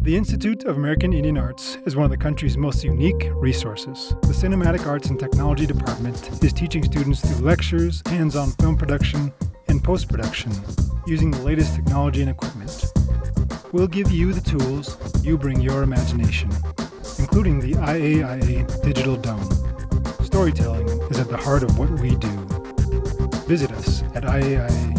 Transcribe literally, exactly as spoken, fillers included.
The Institute of American Indian Arts is one of the country's most unique resources. The Cinematic Arts and Technology Department is teaching students through lectures, hands-on film production, and post-production using the latest technology and equipment. We'll give you the tools, you bring your imagination, including the I A I A Digital Dome. Storytelling is at the heart of what we do. Visit us at I A I A